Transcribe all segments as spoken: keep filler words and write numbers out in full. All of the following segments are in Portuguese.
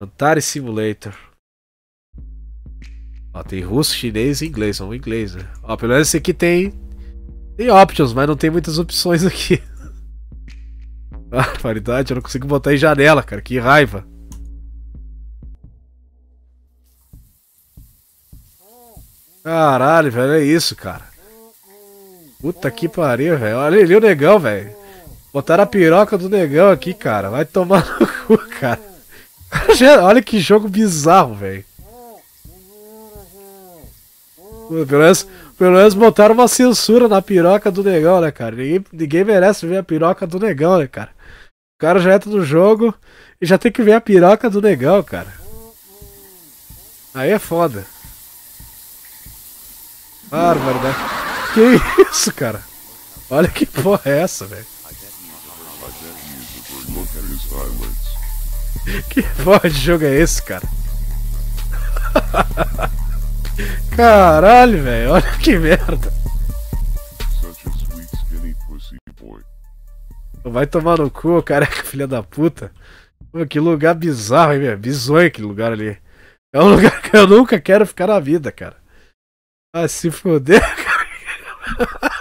Atari Simulator. Ó, tem russo, chinês e inglês. Vamos inglês, né? Ó, pelo menos esse aqui tem. Tem options, mas não tem muitas opções aqui. Ah, paridade, eu não consigo botar em janela, cara. Que raiva. Caralho, velho, é isso, cara. Puta que pariu, velho. Olha ali o negão, velho. Botaram a piroca do negão aqui, cara. Vai tomar no cu, cara. Olha que jogo bizarro, velho. Pelo menos, pelo menos botaram uma censura na piroca do negão, né, cara? Ninguém, ninguém merece ver a piroca do negão, né, cara? O cara já entra no jogo e já tem que ver a piroca do negão, cara. Aí é foda. Bárbaro, né? Que isso, cara? Olha que porra é essa, velho? Que porra de jogo é esse, cara? Caralho, velho, olha que merda. Vai tomar no cu, careca, filha da puta. Pô, que lugar bizarro, hein, velho? Bizonho aquele lugar ali. É um lugar que eu nunca quero ficar na vida, cara. Ah, se foder, cara.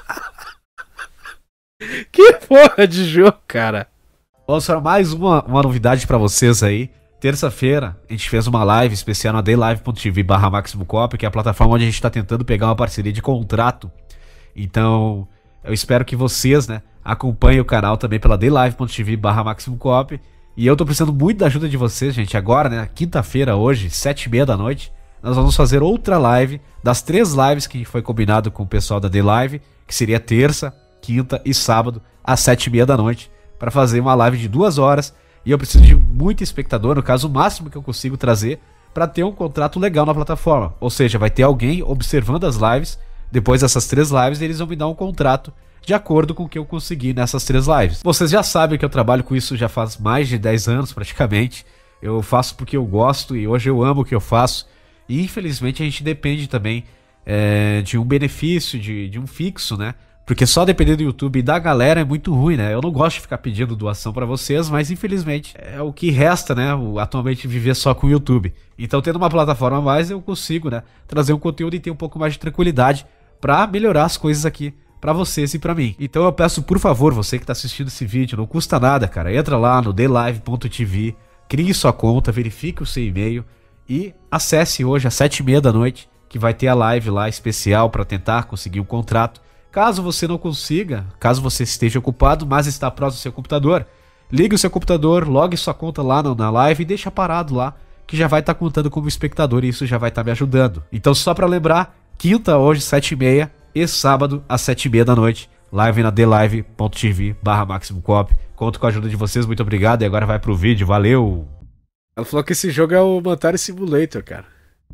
Que porra de jogo, cara. Vamos para mais uma, uma novidade pra vocês aí. Terça-feira, a gente fez uma live especial na daylive.tv barra Máximo Cop, que é a plataforma onde a gente tá tentando pegar uma parceria de contrato. Então, eu espero que vocês, né, acompanhem o canal também pela daylive.tv barra Máximo Cop. E eu tô precisando muito da ajuda de vocês, gente. Agora, né, quinta-feira hoje, sete e meia da noite, nós vamos fazer outra live das três lives que foi combinado com o pessoal da Daylive, que seria terça, quinta e sábado, às sete e meia da noite, para fazer uma live de duas horas. E eu preciso de muito espectador, no caso o máximo que eu consigo trazer, para ter um contrato legal na plataforma. Ou seja, vai ter alguém observando as lives. Depois dessas três lives, eles vão me dar um contrato de acordo com o que eu conseguir nessas três lives. Vocês já sabem que eu trabalho com isso já faz mais de dez anos praticamente. Eu faço porque eu gosto e hoje eu amo o que eu faço. E infelizmente a gente depende também é, de um benefício, de, de um fixo, né? Porque só depender do YouTube e da galera é muito ruim, né? Eu não gosto de ficar pedindo doação pra vocês, mas infelizmente é o que resta, né? Atualmente viver só com o YouTube. Então tendo uma plataforma a mais eu consigo, né? Trazer um conteúdo e ter um pouco mais de tranquilidade pra melhorar as coisas aqui pra vocês e pra mim. Então eu peço, por favor, você que tá assistindo esse vídeo, não custa nada, cara. Entra lá no daylive.tv, crie sua conta, verifique o seu e-mail e acesse hoje às sete e meia da noite, que vai ter a live lá especial pra tentar conseguir um contrato. Caso você não consiga, caso você esteja ocupado, mas está próximo do seu computador, ligue o seu computador, logue sua conta lá na live e deixa parado lá, que já vai estar contando como espectador e isso já vai estar me ajudando. Então só para lembrar, quinta hoje, sete e meia e sábado às sete e meia da noite, live na daylive.tv barra Máximo Cop. Conto com a ajuda de vocês, muito obrigado e agora vai pro vídeo, valeu! Ela falou que esse jogo é o Atari Simulator, cara.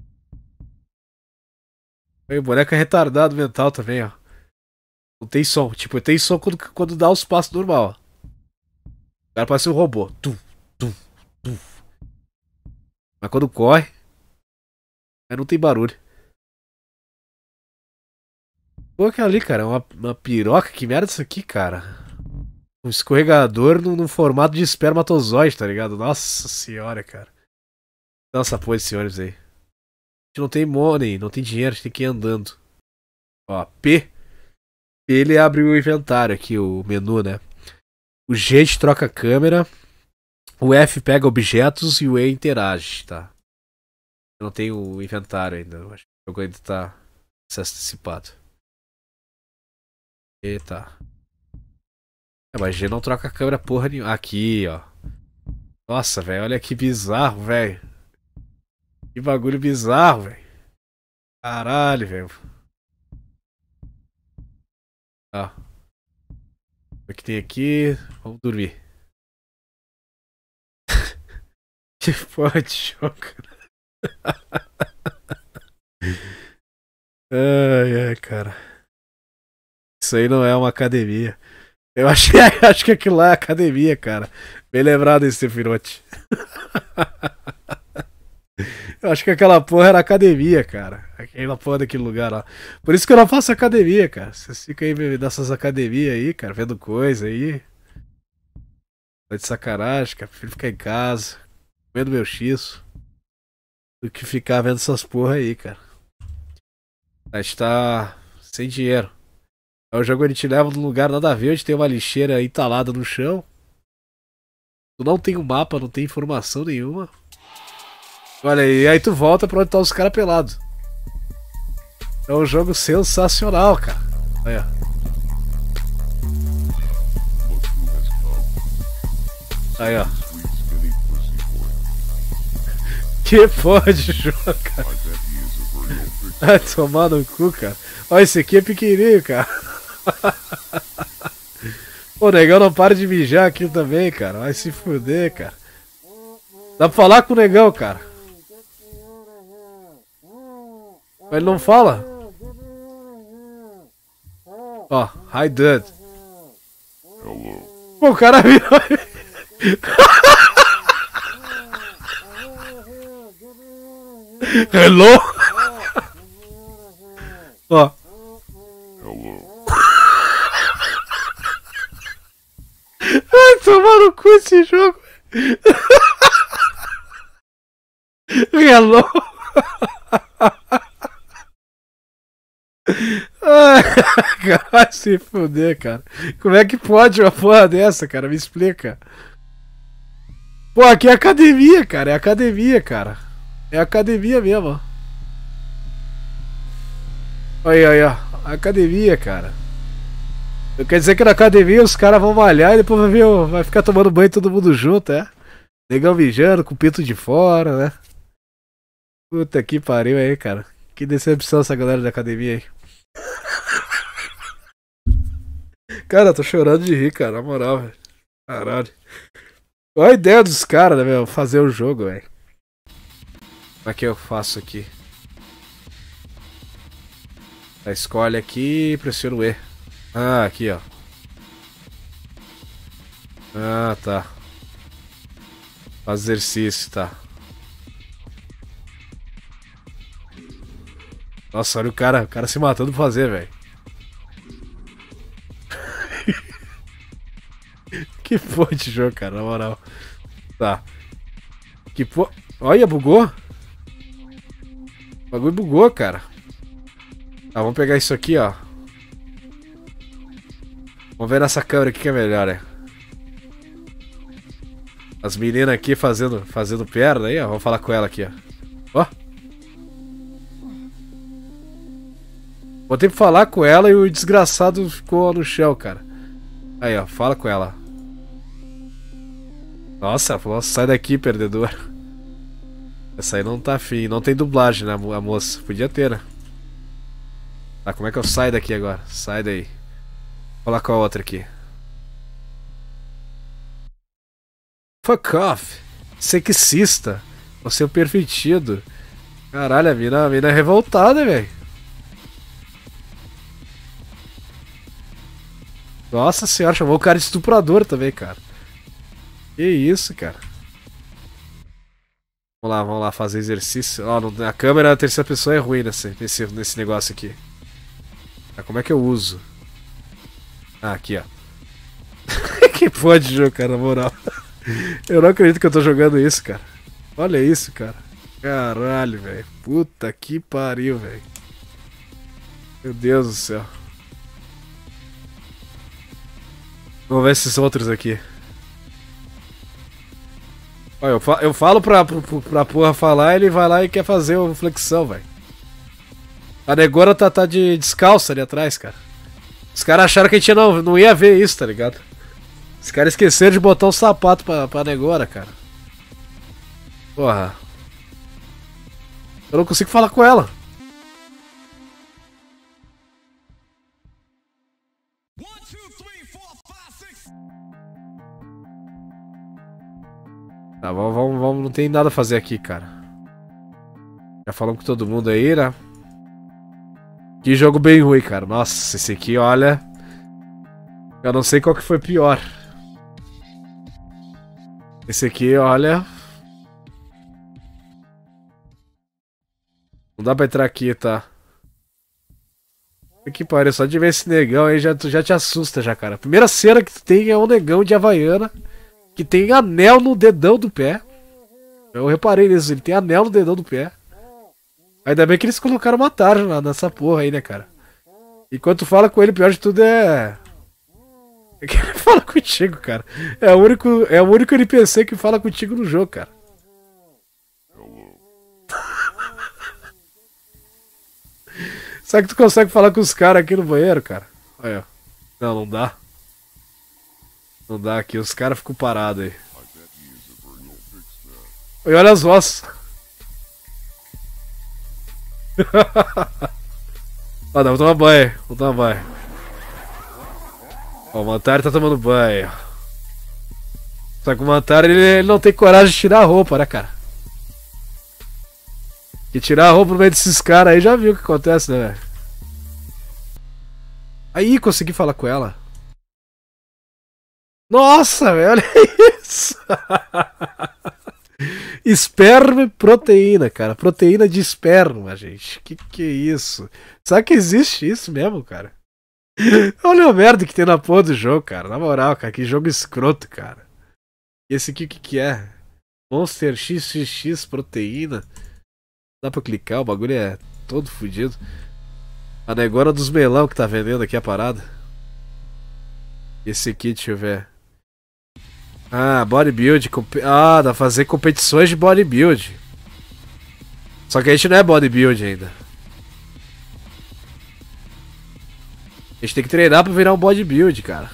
O boneco é retardado mental também, ó. Não tem som, tipo, tem som quando, quando dá os passos normal, ó. O cara parece um robô. Tum, tum, tum. Mas quando corre, aí não tem barulho. Pô, aquela ali, cara, é uma, uma piroca, que merda é isso aqui, cara? Um escorregador no, no formato de espermatozoide, tá ligado? Nossa senhora, cara. Nossa, pô, esse ônibus aí. A gente não tem money, não tem dinheiro, a gente tem que ir andando. Ó, P. Ele abre o inventário aqui, o menu, né? O G troca a câmera. O F pega objetos e o E interage, tá? Eu não tenho o inventário ainda. Eu acho que o jogo ainda tá acesso antecipado. Eita. É, mas G não troca a câmera porra nenhuma. Aqui, ó. Nossa, velho, olha que bizarro, velho. Que bagulho bizarro, velho. Caralho, velho. Ó. O que tem aqui? Vamos dormir. Que porra de jogo. Ai, ai, cara. Isso aí não é uma academia. Eu acho, acho que aquilo lá é academia, cara. Bem lembrado esse Sephiroth. Eu acho que aquela porra era academia, cara. Aquela porra daquele lugar lá. Por isso que eu não faço academia, cara. Vocês ficam aí nessas academias aí, cara, vendo coisa aí. Tá de sacanagem, cara. Prefiro ficar em casa. comendo meu X, do que ficar vendo essas porra aí, cara. A gente tá sem dinheiro. Aí o jogo ele te leva num lugar nada a ver, onde tem uma lixeira entalada no chão. Tu não tem um mapa, não tem informação nenhuma. Olha aí, aí tu volta pra onde tá os caras pelados. É um jogo sensacional, cara. Aí, ó. Aí, ó. Que porra de jogo, cara. Vai tomar no cu, cara. Olha, esse aqui é pequenininho, cara. Pô, o negão não para de mijar aqui também, cara. Vai se fuder, cara. Dá pra falar com o negão, cara. Mas ele não fala? Ó, hi dude. Pô, o cara virou. Hello? Ó. Ai, tomar no cu esse jogo. Hello? Ai, vai se fuder, cara. Como é que pode uma porra dessa, cara? Me explica. Pô, aqui é academia, cara. É academia, cara. É academia mesmo. Olha aí, ó. Academia, cara. Quer dizer que na academia os caras vão malhar e depois vai, ver, vai ficar tomando banho todo mundo junto, é? Negão mijando com o pinto de fora, né? Puta que pariu aí, cara. Que decepção essa galera da academia aí. Cara, eu tô chorando de rir, cara. Na moral, velho. Caralho. Olha a ideia dos caras, né, meu? Fazer o jogo, velho. Como é que eu faço aqui? Tá, escolhe aqui e pressiona o E. Ah, aqui, ó. Ah, tá. Faz exercício, tá. Nossa, olha o cara, o cara se matando pra fazer, velho. Que porra de jogo, cara, na moral. Tá. Que porra. Olha, bugou. O bagulho bugou, cara. Tá, vamos pegar isso aqui, ó. Vamos ver nessa câmera aqui que é melhor, né? As meninas aqui fazendo, fazendo perna aí, ó. Vamos falar com ela aqui, ó. Ó. Botei pra falar com ela e o desgraçado ficou no chão, cara. Aí, ó. Fala com ela. Nossa, falou, sai daqui, perdedor. Essa aí não tá afim. Não tem dublagem, né, a moça? Podia ter, né? Tá, como é que eu saio daqui agora? Sai daí. Vou falar com a outra aqui. Fuck off. Sexista. Você é o pervertido. Caralho, a mina, a mina é revoltada, velho. Nossa senhora, chamou o cara de estuprador também, cara. Que isso, cara. Vamos lá, vamos lá fazer exercício. Ó, oh, a câmera da terceira pessoa é ruim nesse, nesse, nesse negócio aqui. Ah, como é que eu uso? Ah, aqui, ó. Que porra de jogo, cara, na moral. Eu não acredito que eu tô jogando isso, cara. Olha isso, cara. Caralho, velho. Puta que pariu, velho. Meu Deus do céu. Vamos ver esses outros aqui. Olha, eu, fa eu falo pra, pra, pra porra falar, ele vai lá e quer fazer uma flexão, velho. A negona tá, tá de descalça ali atrás, cara. Os caras acharam que a gente não, não ia ver isso, tá ligado? Os caras esqueceram de botar um sapato pra, pra negona, cara. Porra. Eu não consigo falar com ela. Tá, vamos, vamos, vamos, não tem nada a fazer aqui, cara. Já falamos com todo mundo aí, né? Que jogo bem ruim, cara. Nossa, esse aqui, olha... Eu não sei qual que foi pior. Esse aqui, olha... Não dá pra entrar aqui, tá? Que pariu, só de ver esse negão aí já, já te assusta já, cara. A primeira cena que tu tem é um negão de Havaiana que tem anel no dedão do pé. Eu reparei nisso, ele tem anel no dedão do pé. Ainda bem que eles colocaram uma tarja nessa porra aí, né, cara? Enquanto tu fala com ele, o pior de tudo é... É que ele fala contigo, cara. É o único, é o único N P C que fala contigo no jogo, cara. Será que tu consegue falar com os caras aqui no banheiro, cara? Olha, não, não dá. Não dá aqui, os caras ficam parados aí. E olha as vozes. Ó, dá pra tomar banho, vou tomar banho. Ó, o Mantari tá tomando banho. Só que o Mantari, ele, ele não tem coragem de tirar a roupa, né, cara? E tirar a roupa no meio desses caras aí, já viu o que acontece, né, velho? Aí, consegui falar com ela. Nossa, velho, olha isso! Esperma e proteína, cara. Proteína de esperma, gente. Que que é isso? Será que existe isso mesmo, cara? Olha a merda que tem na porra do jogo, cara. Na moral, cara. Que jogo escroto, cara. E esse aqui, o que que é? Monster X X X proteína. Dá pra clicar, o bagulho é todo fodido. A negócio dos melão que tá vendendo aqui a parada. Esse aqui, deixa eu ver. Ah, bodybuild. Ah, dá pra fazer competições de bodybuild. Só que a gente não é bodybuild ainda. A gente tem que treinar pra virar um bodybuild, cara.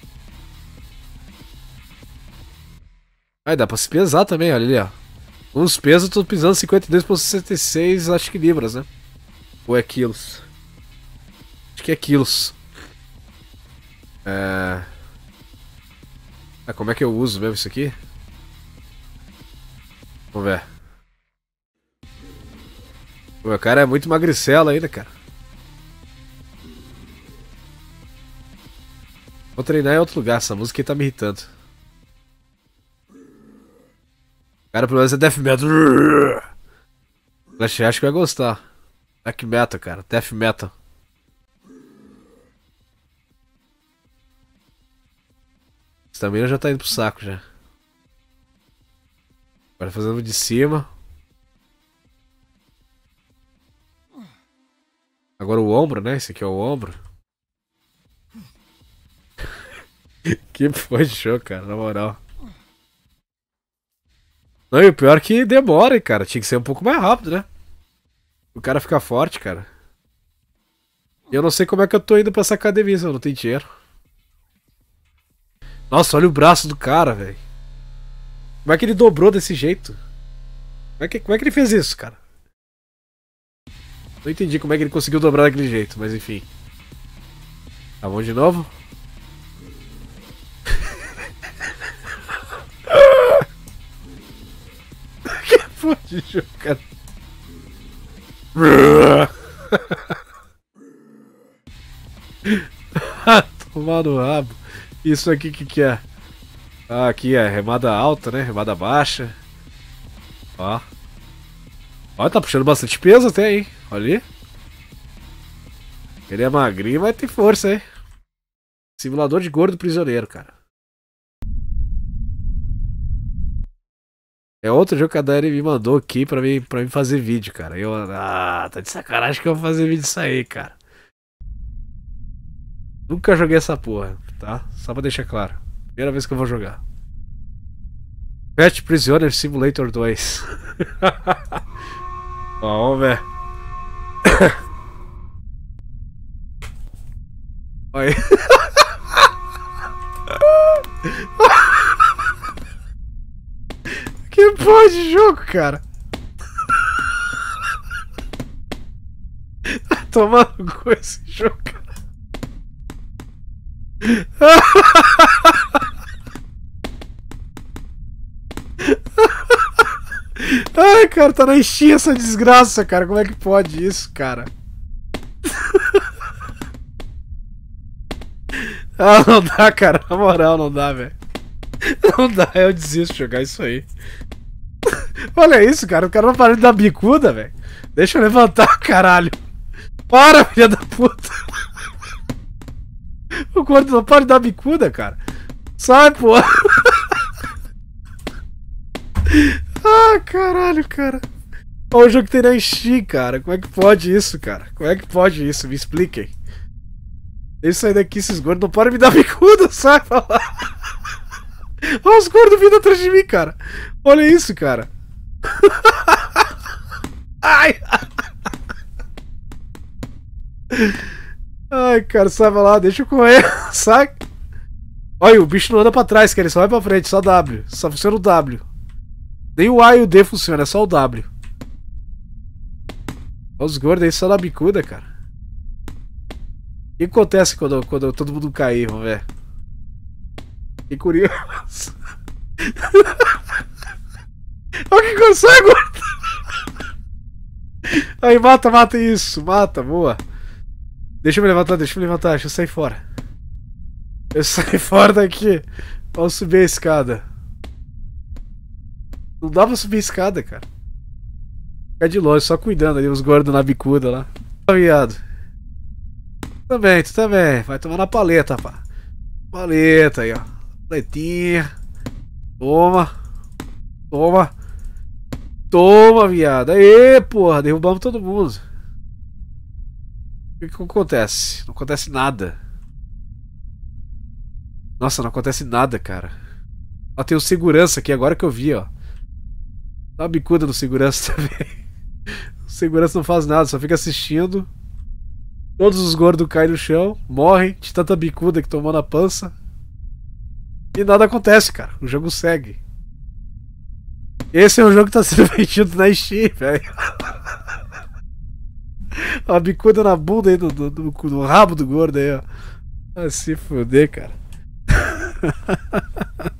Aí dá pra se pesar também, olha ali, ó. Uns pesos eu tô pisando cinquenta e dois vírgula sessenta e seis, acho que libras, né? Ou é quilos? Acho que é quilos. É... Ah, como é que eu uso mesmo isso aqui? Vamos ver. O meu cara é muito magricela ainda, cara. Vou treinar em outro lugar, essa música aí tá me irritando. O cara pelo menos é death metal. Acho, acho que vai gostar. Black metal, cara. Death metal. Também já tá indo pro saco já. Agora fazendo de cima. Agora o ombro, né? Esse aqui é o ombro. Que foi de show, cara, na moral. Não, e o pior é que demora, hein, cara. Tinha que ser um pouco mais rápido, né? O cara fica forte, cara. E eu não sei como é que eu tô indo pra essa academia se eu não tenho dinheiro. Nossa, olha o braço do cara, velho. Como é que ele dobrou desse jeito? Como é, que, como é que ele fez isso, cara? Não entendi como é que ele conseguiu dobrar daquele jeito, mas enfim. Tá bom de novo? Que porra de jogo, cara? Tomar no rabo. Isso aqui, o que que é? Ah, aqui é remada alta, né? Remada baixa. Ó. Ó, tá puxando bastante peso até, hein? Olha ali. Ele é magrinho, mas tem força, hein? Simulador de gordo prisioneiro, cara. É outro jogo que a Dani me mandou aqui pra mim, pra mim fazer vídeo, cara. Eu, ah, tá de sacanagem que eu vou fazer vídeo disso aí, cara. Nunca joguei essa porra, tá? Só pra deixar claro. Primeira vez que eu vou jogar. Pet Prisoner Simulator dois. Ó, vamos ver. Olha aí. Que porra de jogo, cara? Tomando com esse jogo, cara. Ai, cara, tá na enchia essa desgraça, cara. Como é que pode isso, cara? Ah, não dá, cara. Na moral, não dá, velho. Não dá, eu desisto de jogar isso aí. Olha isso, cara. O cara não para de dar bicuda, velho. Deixa eu levantar, caralho. Para, filha da puta. O gordo não para de dar bicuda, cara. Sai, pô. Ah, Ah, caralho, cara. Olha o jogo que tem na Steam, cara. Como é que pode isso, cara? Como é que pode isso? Me expliquem. Deixa eu sair daqui, esses gordos não podem me dar bicuda, sai pra lá. Olha os gordos vindo atrás de mim, cara. Olha isso, cara. Ai. Ai, cara, sai pra lá, deixa eu correr. Sai. Olha, o bicho não anda pra trás, cara. Ele só vai pra frente, só W. Só funciona o W. Nem o A e o D funciona, é só o W. Olha os gordos aí só na bicuda, cara. O que acontece quando, quando todo mundo cair, vamos ver. Que curioso. Olha que consegue, gordo. Aí, mata, mata isso. Mata, boa. Deixa eu me levantar, deixa eu me levantar. Deixa eu sair fora. Eu saio fora daqui. Vamos subir a escada. Não dá pra subir a escada, cara. Fica de longe, só cuidando ali, os gordos na bicuda lá. Ó, viado. Também, tu também. Vai tomar na paleta, pá. Paleta aí, ó. Paletinha. Toma. Toma. Toma, viado. Aê, porra. Derrubamos todo mundo. O que, que acontece? Não acontece nada. Nossa, não acontece nada, cara. Ó, tem o segurança aqui, agora que eu vi, ó. Dá uma bicuda no segurança também. O segurança não faz nada, só fica assistindo. Todos os gordos caem no chão, morrem de tanta bicuda que tomou na pança. E nada acontece, cara. O jogo segue. Esse é o jogo que tá sendo vendido na Steam, velho. Uma bicuda na bunda aí, no, no, no, no rabo do gordo aí, ó. Vai se fuder, cara.